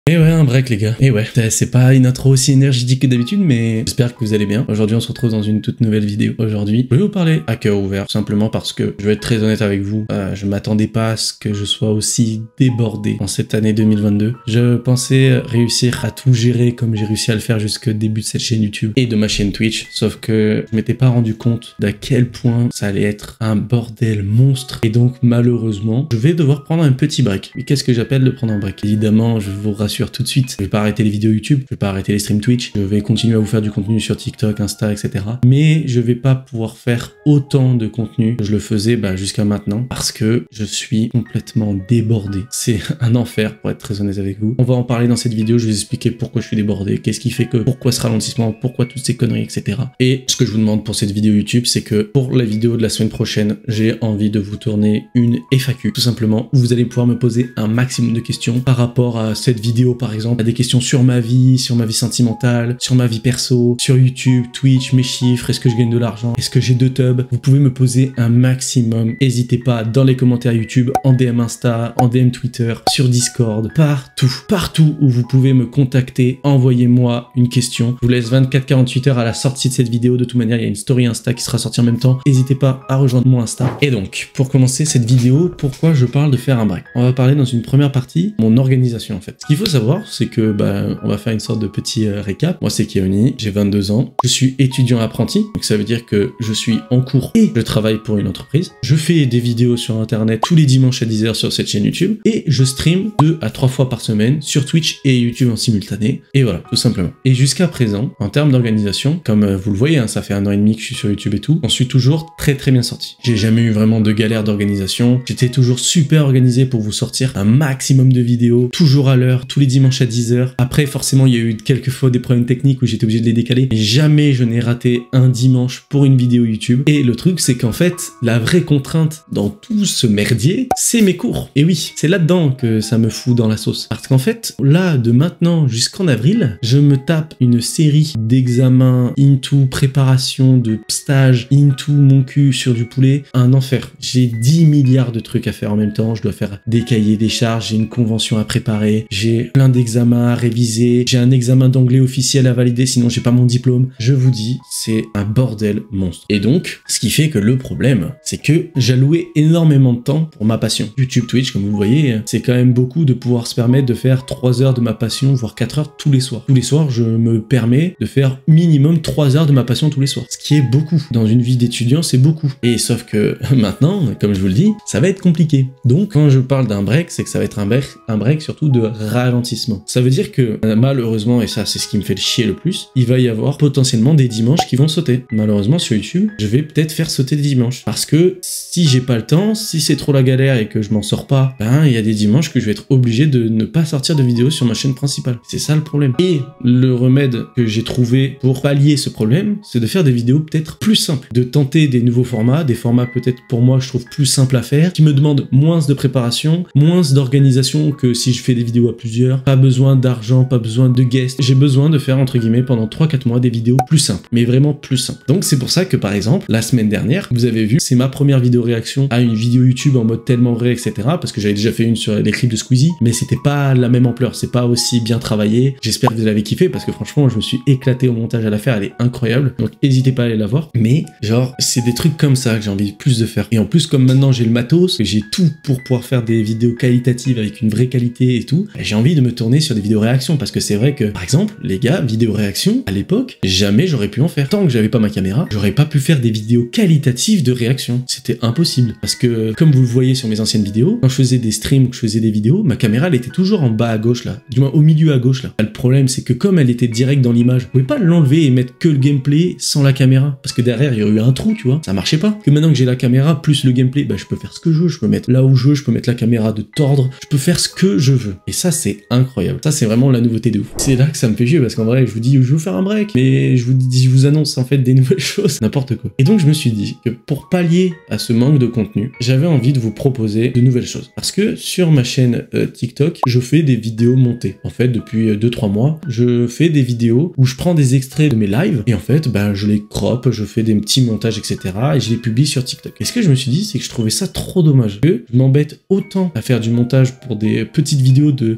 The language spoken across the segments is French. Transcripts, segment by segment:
Et ouais, un break les gars. Et ouais, c'est pas une intro aussi énergétique que d'habitude, mais j'espère que vous allez bien. Aujourd'hui, on se retrouve dans une toute nouvelle vidéo. Aujourd'hui, je vais vous parler à cœur ouvert, tout simplement parce que je vais être très honnête avec vous. Je m'attendais pas à ce que je sois aussi débordé en cette année 2022. Je pensais réussir à tout gérer comme j'ai réussi à le faire jusqu'au début de cette chaîne YouTube et de ma chaîne Twitch. Sauf que je m'étais pas rendu compte d'à quel point ça allait être un bordel monstre. Et donc, malheureusement, je vais devoir prendre un petit break. Mais qu'est-ce que j'appelle de prendre un break? Évidemment, je vous rassure tout de suite, je vais pas arrêter les vidéos YouTube, je vais pas arrêter les streams Twitch, je vais continuer à vous faire du contenu sur TikTok, Insta, etc. Mais je vais pas pouvoir faire autant de contenu que je le faisais jusqu'à maintenant parce que je suis complètement débordé. C'est un enfer pour être très honnête avec vous. On va en parler dans cette vidéo, je vais vous expliquer pourquoi je suis débordé, qu'est-ce qui fait que, pourquoi ce ralentissement, pourquoi toutes ces conneries, etc. Et ce que je vous demande pour cette vidéo YouTube, c'est que pour la vidéo de la semaine prochaine, j'ai envie de vous tourner une FAQ, tout simplement, où vous allez pouvoir me poser un maximum de questions par rapport à cette vidéo, par exemple, à des questions sur ma vie sentimentale, sur ma vie perso, sur YouTube, Twitch, mes chiffres, est-ce que je gagne de l'argent, est-ce que j'ai 2 tubs. Vous pouvez me poser un maximum, n'hésitez pas, dans les commentaires YouTube, en DM Insta, en DM Twitter, sur Discord, partout où vous pouvez me contacter, envoyez-moi une question. Je vous laisse 24-48 heures à la sortie de cette vidéo, de toute manière il y a une story Insta qui sera sortie en même temps, n'hésitez pas à rejoindre mon Insta. Et donc, pour commencer cette vidéo, pourquoi je parle de faire un break? On va parler dans une première partie, mon organisation en fait. Ce qu'il faut savoir, c'est que on va faire une sorte de petit récap. Moi, c'est Keoni, j'ai 22 ans, je suis étudiant apprenti, donc ça veut dire que je suis en cours et je travaille pour une entreprise. Je fais des vidéos sur internet tous les dimanches à 10 h sur cette chaîne YouTube et je stream 2 à 3 fois par semaine sur Twitch et YouTube en simultané. Et voilà, tout simplement. Et jusqu'à présent, en termes d'organisation, comme vous le voyez, hein, ça fait 1 an et demi que je suis sur YouTube et tout, on suis toujours très bien sorti. J'ai jamais eu vraiment de galère d'organisation. J'étais toujours super organisé pour vous sortir un maximum de vidéos, toujours à l'heure, tous les dimanches à 10 h. Après, forcément, il y a eu quelques fois des problèmes techniques où j'étais obligé de les décaler, mais jamais je n'ai raté un dimanche pour une vidéo YouTube. Et le truc, c'est qu'en fait, la vraie contrainte dans tout ce merdier, c'est mes cours. Et oui, c'est là-dedans que ça me fout dans la sauce. Parce qu'en fait, là, de maintenant jusqu'en avril, je me tape une série d'examens into préparation de stages, into mon cul sur du poulet. Un enfer. J'ai 10 milliards de trucs à faire en même temps. Je dois faire des cahiers, des charges, j'ai une convention à préparer, j'ai plein d'examens à réviser, j'ai un examen d'anglais officiel à valider, sinon j'ai pas mon diplôme. Je vous dis, c'est un bordel monstre. Et donc, ce qui fait que le problème, c'est que j'allouais énormément de temps pour ma passion. YouTube, Twitch, comme vous le voyez, c'est quand même beaucoup de pouvoir se permettre de faire 3 heures de ma passion, voire 4 heures tous les soirs. Tous les soirs, je me permets de faire minimum 3 heures de ma passion tous les soirs. Ce qui est beaucoup. Dans une vie d'étudiant, c'est beaucoup. Et sauf que maintenant, comme je vous le dis, ça va être compliqué. Donc, quand je parle d'un break, c'est que ça va être un break surtout de ralentissement. Ça veut dire que malheureusement, et ça c'est ce qui me fait chier le plus, il va y avoir potentiellement des dimanches qui vont sauter. Malheureusement sur YouTube, je vais peut-être faire sauter des dimanches. Parce que si j'ai pas le temps, si c'est trop la galère et que je m'en sors pas, il y a des dimanches que je vais être obligé de ne pas sortir de vidéos sur ma chaîne principale. C'est ça le problème. Et le remède que j'ai trouvé pour pallier ce problème, c'est de faire des vidéos peut-être plus simples. De tenter des nouveaux formats, des formats peut-être pour moi je trouve plus simples à faire, qui me demandent moins de préparation, moins d'organisation que si je fais des vidéos à plusieurs. Pas besoin d'argent, pas besoin de guests. J'ai besoin de faire entre guillemets pendant 3-4 mois des vidéos plus simples, mais vraiment plus simples. Donc c'est pour ça que par exemple, la semaine dernière, vous avez vu, c'est ma première vidéo réaction à une vidéo YouTube en mode tellement vrai, etc. Parce que j'avais déjà fait une sur les clips de Squeezie, mais c'était pas la même ampleur, c'est pas aussi bien travaillé. J'espère que vous l'avez kiffé parce que franchement, je me suis éclaté au montage à la faire, elle est incroyable. Donc n'hésitez pas à aller la voir. Mais genre, c'est des trucs comme ça que j'ai envie plus de faire. Et en plus, comme maintenant j'ai le matos, que j'ai tout pour pouvoir faire des vidéos qualitatives avec une vraie qualité et tout, j'ai envie de me tourner sur des vidéos réactions parce que c'est vrai que, par exemple, les gars, vidéo réaction, à l'époque, jamais j'aurais pu en faire. Tant que j'avais pas ma caméra, j'aurais pas pu faire des vidéos qualitatives de réaction. C'était impossible. Parce que, comme vous le voyez sur mes anciennes vidéos, quand je faisais des streams ou que je faisais des vidéos, ma caméra, elle était toujours en bas à gauche, là. Du moins, au milieu à gauche, là. Le problème, c'est que comme elle était direct dans l'image, je pouvais pas l'enlever et mettre que le gameplay sans la caméra. Parce que derrière, il y aurait eu un trou, tu vois. Ça marchait pas. Que maintenant que j'ai la caméra plus le gameplay, je peux faire ce que je veux. Je peux mettre là où je veux, je peux mettre la caméra de tordre, je peux faire ce que je veux. Et ça, c'est incroyable. Ça, c'est vraiment la nouveauté de ouf. C'est là que ça me fait chier parce qu'en vrai, je vous dis, je veux faire un break, mais je vous annonce en fait des nouvelles choses, n'importe quoi. Et donc, je me suis dit que pour pallier à ce manque de contenu, j'avais envie de vous proposer de nouvelles choses. Parce que sur ma chaîne TikTok, je fais des vidéos montées. En fait, depuis 2-3 mois, je fais des vidéos où je prends des extraits de mes lives et en fait, je les crop, je fais des petits montages, etc. et je les publie sur TikTok. Et ce que je me suis dit, c'est que je trouvais ça trop dommage que je m'embête autant à faire du montage pour des petites vidéos de entre 10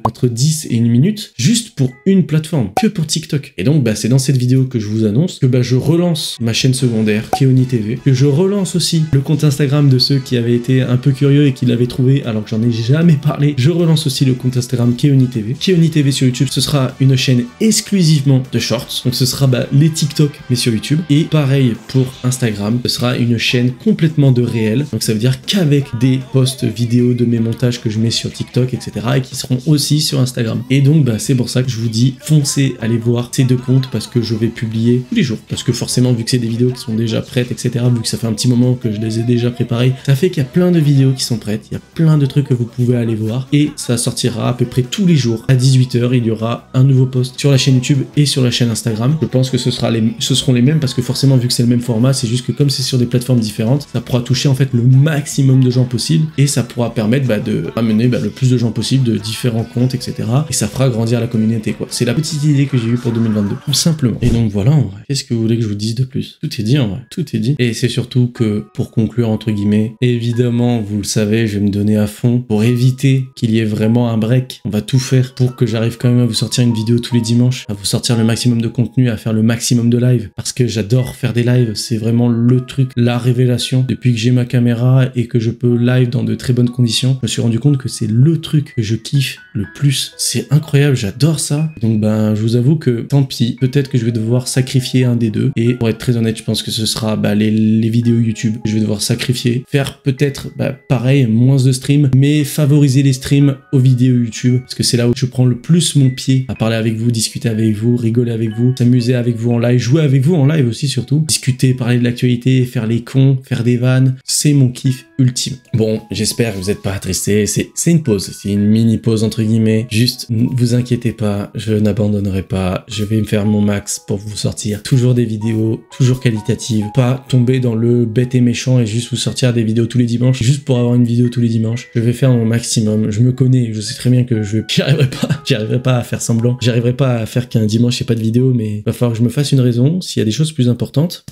10 et 1 minute juste pour une plateforme, que pour TikTok. Et donc, c'est dans cette vidéo que je vous annonce que je relance ma chaîne secondaire, Keoni TV, que je relance aussi le compte Instagram de ceux qui avaient été un peu curieux et qui l'avaient trouvé alors que j'en ai jamais parlé. Je relance aussi le compte Instagram Keoni TV. Keoni TV sur YouTube, ce sera une chaîne exclusivement de shorts. Donc ce sera les TikTok, mais sur YouTube. Et pareil pour Instagram, ce sera une chaîne complètement de réel. Donc ça veut dire qu'avec des posts vidéo de mes montages que je mets sur TikTok, etc. et qui seront aussi sur Instagram. Et donc c'est pour ça que je vous dis, foncez, allez voir ces deux comptes parce que je vais publier tous les jours. Parce que forcément, vu que c'est des vidéos qui sont déjà prêtes, etc., vu que ça fait un petit moment que je les ai déjà préparées, ça fait qu'il y a plein de vidéos qui sont prêtes, il y a plein de trucs que vous pouvez aller voir et ça sortira à peu près tous les jours à 18 h. Il y aura un nouveau post sur la chaîne YouTube et sur la chaîne Instagram. Je pense que ce seront les mêmes parce que forcément, vu que c'est le même format, c'est juste que comme c'est sur des plateformes différentes, ça pourra toucher en fait le maximum de gens possible et ça pourra permettre de ramener le plus de gens possible de différents comptes, etc. Et ça fera grandir la communauté, quoi. C'est la petite idée que j'ai eue pour 2022, tout simplement. Et donc voilà, en vrai. Qu'est-ce que vous voulez que je vous dise de plus? Tout est dit, en vrai. Tout est dit. Et c'est surtout que, pour conclure, entre guillemets, évidemment, vous le savez, je vais me donner à fond pour éviter qu'il y ait vraiment un break. On va tout faire pour que j'arrive quand même à vous sortir une vidéo tous les dimanches, à vous sortir le maximum de contenu, à faire le maximum de live. Parce que j'adore faire des lives. C'est vraiment le truc, la révélation. Depuis que j'ai ma caméra et que je peux live dans de très bonnes conditions, je me suis rendu compte que c'est le truc que je kiffe le plus. C'est incroyable, j'adore ça. Donc je vous avoue que tant pis, peut-être que je vais devoir sacrifier un des deux. Et pour être très honnête, je pense que ce sera les vidéos YouTube. Je vais devoir sacrifier, faire peut-être pareil, moins de streams, mais favoriser les streams aux vidéos YouTube. Parce que c'est là où je prends le plus mon pied à parler avec vous, discuter avec vous, rigoler avec vous, s'amuser avec vous en live, jouer avec vous en live aussi surtout. Discuter, parler de l'actualité, faire les cons, faire des vannes. C'est mon kiff ultime. Bon, j'espère que vous n'êtes pas attristés. C'est une pause, c'est une mini pause entre guillemets. Juste, ne vous inquiétez pas, je n'abandonnerai pas. Je vais me faire mon max pour vous sortir toujours des vidéos, toujours qualitatives. Pas tomber dans le bête et méchant et juste vous sortir des vidéos tous les dimanches, juste pour avoir une vidéo tous les dimanches. Je vais faire mon maximum. Je me connais, je sais très bien que j'y arriverai pas à faire semblant. J'y arriverai pas à faire qu'un dimanche il n'y ait pas de vidéo, mais il va falloir que je me fasse une raison. S'il y a des choses plus importantes,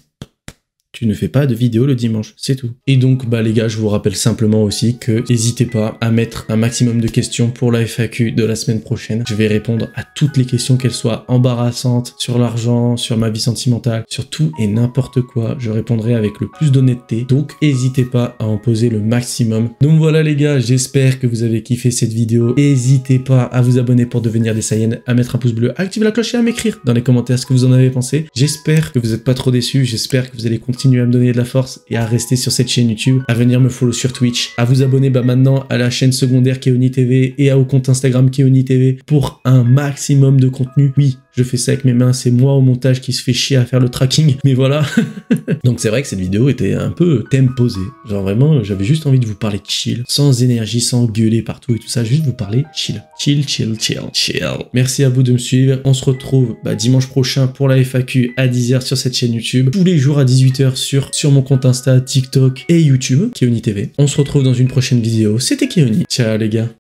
tu ne fais pas de vidéo le dimanche, c'est tout. Et donc, les gars, je vous rappelle simplement aussi que n'hésitez pas à mettre un maximum de questions pour la FAQ de la semaine prochaine. Je vais répondre à toutes les questions, qu'elles soient embarrassantes, sur l'argent, sur ma vie sentimentale, sur tout et n'importe quoi. Je répondrai avec le plus d'honnêteté. Donc, n'hésitez pas à en poser le maximum. Donc voilà les gars, j'espère que vous avez kiffé cette vidéo. N'hésitez pas à vous abonner pour devenir des Saiyans, à mettre un pouce bleu, à activer la cloche et à m'écrire dans les commentaires ce que vous en avez pensé. J'espère que vous n'êtes pas trop déçus, j'espère que vous allez continuer à me donner de la force et à rester sur cette chaîne YouTube, à venir me follow sur Twitch, à vous abonner maintenant à la chaîne secondaire Keoni TV et au compte Instagram Keoni TV pour un maximum de contenu. Oui, je fais ça avec mes mains, c'est moi au montage qui se fait chier à faire le tracking, mais voilà. Donc c'est vrai que cette vidéo était un peu thème posé. Genre vraiment, j'avais juste envie de vous parler chill, sans énergie, sans gueuler partout et tout ça, juste vous parler chill. Chill, chill, chill, chill. Merci à vous de me suivre. On se retrouve dimanche prochain pour la FAQ à 10 h sur cette chaîne YouTube. Tous les jours à 18 h sur mon compte Insta, TikTok et YouTube, Keoni TV. On se retrouve dans une prochaine vidéo. C'était Keoni. Ciao les gars.